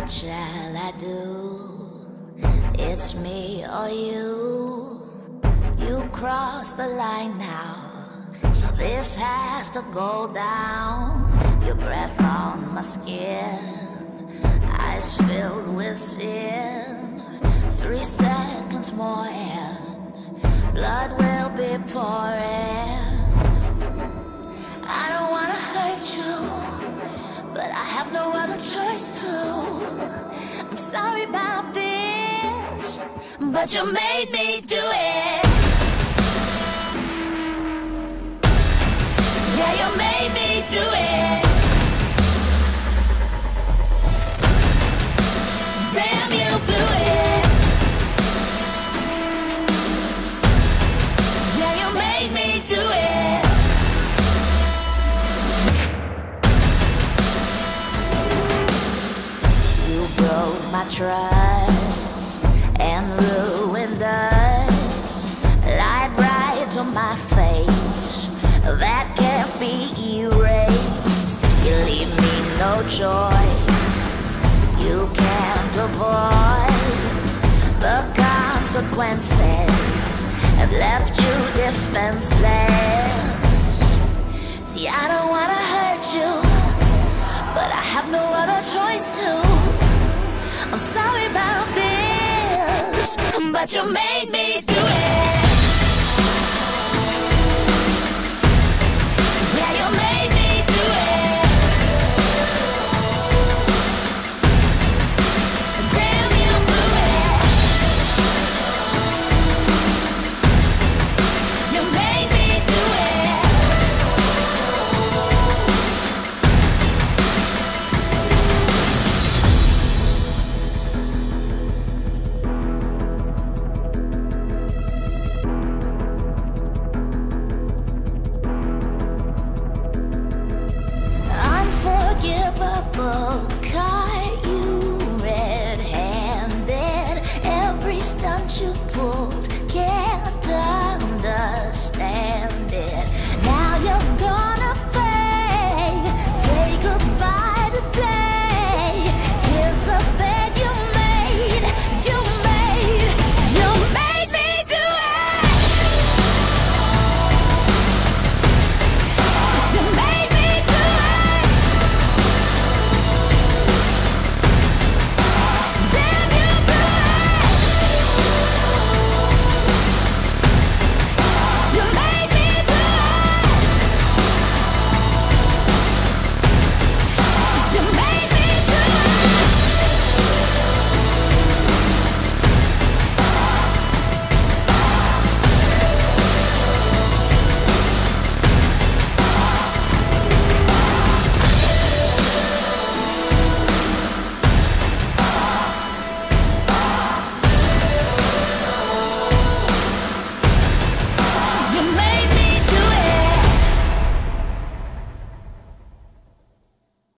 shall I do? It's me or you. You crossed the line now, so this has to go down. Your breath on my skin, eyes filled with sin. 3 seconds more and blood will be pouring. I don't wanna hurt you, but I have no other choice to. I'm sorry about this, but you made me do it. Yeah, you made me do it. Damn, you blew it. Yeah, you made me do it. You broke my trust and ruined us. Lied right to my face, that can't be erased. You leave me no choice, you can't avoid the consequences. Have left you defenseless. See, I don't wanna hurt you, but I have no other choice to. I'm sorry about this, but you made me do it.